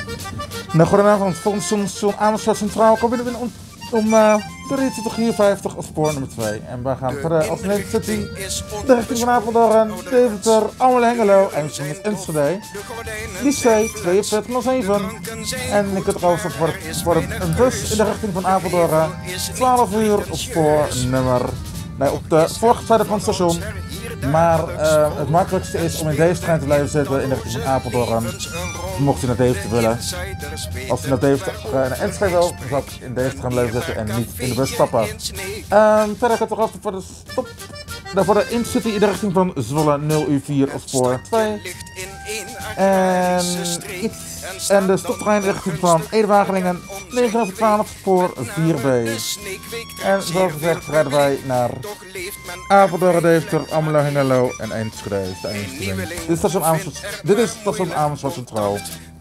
Nou, goedenavond. Volgens station Amersfoort Centraal komen we binnen om 23:54 op spoor nummer 2. En we gaan verder als Nederland City, de richting van Apeldoorn, Deventer, Almelo, Hengelo en met Enschede. Lycée 4207. En ik kunt er over voor een bus in de richting van Apeldoorn, 12 uur op spoor nummer... Nee, op de voorzijde van het station. Maar het makkelijkste is om in deze trein te blijven zitten in de richting van Apeldoorn. Mocht u naar Deventer willen. Als u naar Deventer naar Enschede wil, dan zou ik in deze trein blijven zitten en niet in de bus stappen. Verder gaat het erachter voor de stop. Voor de Incity in de richting van Zwolle 0:04 op spoor 2. En de stoptrein in de richting van Ede-Wageningen 9:12 spoor 4B. En zoals gezegd rijden wij naar Apeldoorn, Deventer, Almelo, Hengelo en Enschede. Dit is station Amersfoort Centraal.